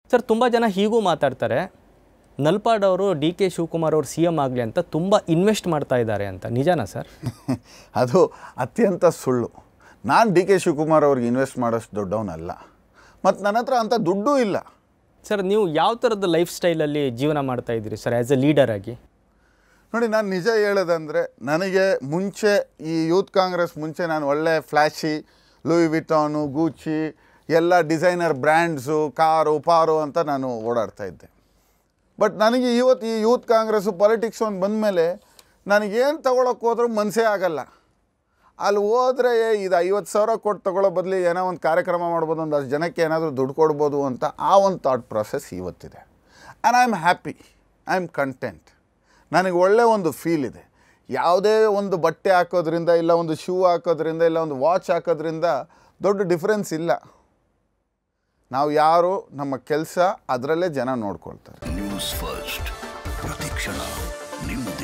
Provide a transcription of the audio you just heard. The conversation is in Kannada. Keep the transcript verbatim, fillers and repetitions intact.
ಸರ್ ತುಂಬ ಜನ ಹೀಗೂ ಮಾತಾಡ್ತಾರೆ, ನಲ್ಪಾಡ್ ಅವರು ಡಿ ಕೆ ಶಿವಕುಮಾರ್ ಅವರು ಸಿ ಎಮ್ ಆಗಲಿ ಅಂತ ತುಂಬ ಇನ್ವೆಸ್ಟ್ ಮಾಡ್ತಾ ಇದ್ದಾರೆ ಅಂತ. ನಿಜಾನಾ ಸರ್? ಅದು ಅತ್ಯಂತ ಸುಳ್ಳು. ನಾನು ಡಿ ಕೆ ಶಿವಕುಮಾರ್ ಅವ್ರಿಗೆ ಇನ್ವೆಸ್ಟ್ ಮಾಡೋಷ್ಟು ದೊಡ್ಡವನಲ್ಲ, ಮತ್ತು ನನ್ನ ಹತ್ರ ಅಂಥ ದುಡ್ಡೂ ಇಲ್ಲ. ಸರ್ ನೀವು ಯಾವ ಥರದ ಲೈಫ್ ಸ್ಟೈಲಲ್ಲಿ ಜೀವನ ಮಾಡ್ತಾ ಇದ್ದೀರಿ ಸರ್ ಆ್ಯಸ್ ಎ ಲೀಡರ್ ಆಗಿ? ನೋಡಿ, ನಾನು ನಿಜ ಹೇಳೋದಂದರೆ, ನನಗೆ ಮುಂಚೆ ಈ ಯೂತ್ ಕಾಂಗ್ರೆಸ್ ಮುಂಚೆ ನಾನು ಒಳ್ಳೆ ಫ್ಲ್ಯಾಶಿ ಲೂಯಿ ವಿಟಾನು, ಗೂಚಿ ಎಲ್ಲ ಡಿಸೈನರ್ ಬ್ರ್ಯಾಂಡ್ಸು, ಕಾರು ಪಾರು ಅಂತ ನಾನು ಓಡಾಡ್ತಾಯಿದ್ದೆ. ಬಟ್ ನನಗೆ ಇವತ್ತು ಈ ಯೂತ್ ಕಾಂಗ್ರೆಸ್ಸು ಪಾಲಿಟಿಕ್ಸ್ ಒಂದು ಬಂದಮೇಲೆ ನನಗೇನು ತೊಗೊಳಕ್ಕೆ ಹೋದ್ರೂ ಮನಸ್ಸೇ ಆಗಲ್ಲ. ಅಲ್ಲಿ ಹೋದರೆ ಇದು ಐವತ್ತು ಸಾವಿರ ಕೊಟ್ಟು ತೊಗೊಳ್ಳೋ ಬದಲು ಏನೋ ಒಂದು ಕಾರ್ಯಕ್ರಮ ಮಾಡ್ಬೋದು, ಒಂದು ಅಷ್ಟು ಜನಕ್ಕೆ ಏನಾದರೂ ದುಡ್ಡು ಕೊಡ್ಬೋದು ಅಂತ ಆ ಒಂದು ಥಾಟ್ ಪ್ರಾಸೆಸ್ ಇವತ್ತಿದೆ. And I am happy, I am content. ನನಗೆ ಒಳ್ಳೆ ಒಂದು ಫೀಲ್ ಇದೆ. ಯಾವುದೇ ಒಂದು ಬಟ್ಟೆ ಹಾಕೋದ್ರಿಂದ, ಇಲ್ಲ ಒಂದು ಶೂ ಹಾಕೋದ್ರಿಂದ, ಇಲ್ಲ ಒಂದು ವಾಚ್ ಹಾಕೋದ್ರಿಂದ ದೊಡ್ಡ ಡಿಫ್ರೆನ್ಸ್ ಇಲ್ಲ. ನಾವು ಯಾರು, ನಮ್ಮ ಕೆಲಸ, ಅದರಲ್ಲೇ ಜನ ನೋಡ್ಕೊಳ್ತಾರೆ. ನ್ಯೂಸ್ ಫಸ್ಟ್, ಪ್ರತಿಕ್ಷಣ ನಿಮ್ಮ